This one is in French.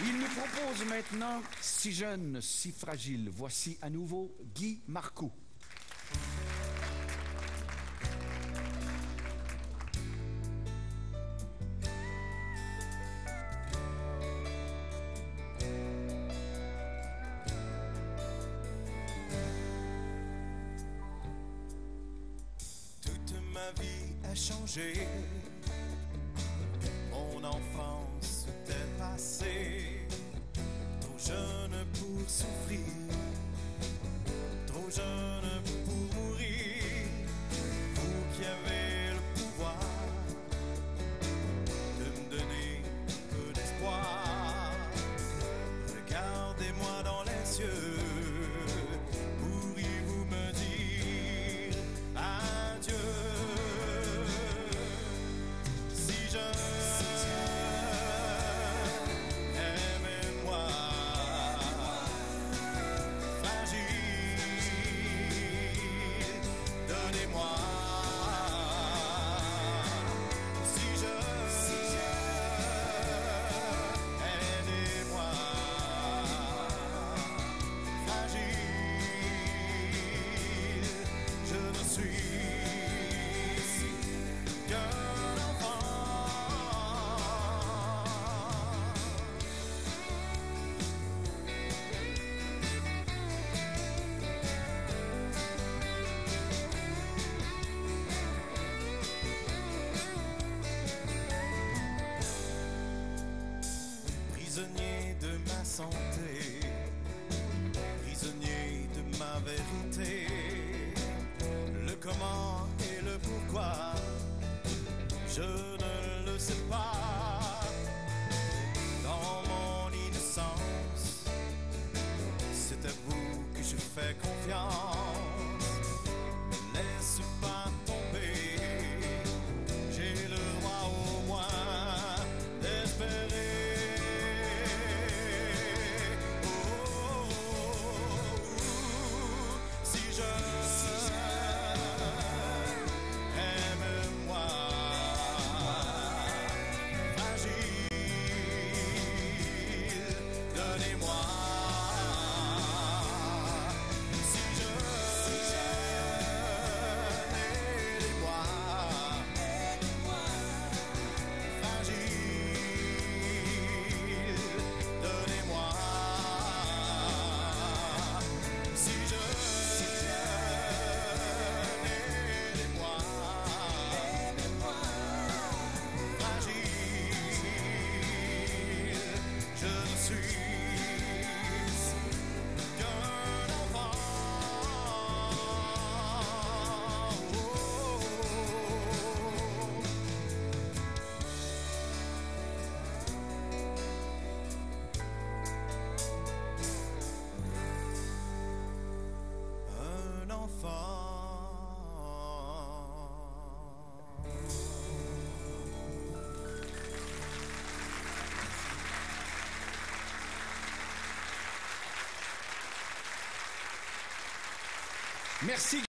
Il nous propose maintenant Si jeune, si fragile. Voici à nouveau Guy Marcoux. Toute ma vie a changé. Mon enfance est passée. Trop jeune pour souffrir, trop jeune pour mourir. Vous qui avez le pouvoir de me donner un peu d'espoir, regardez-moi dans les yeux. Pourriez-vous me dire adieu? Si je prisonnier de ma santé, prisonnier de ma vérité, le comment et le pourquoi, je ne le sais pas. Dans mon innocence, c'est à vous que je fais confiance. Ne laisse pas tomber, j'ai le droit au moins d'espérer. Merci.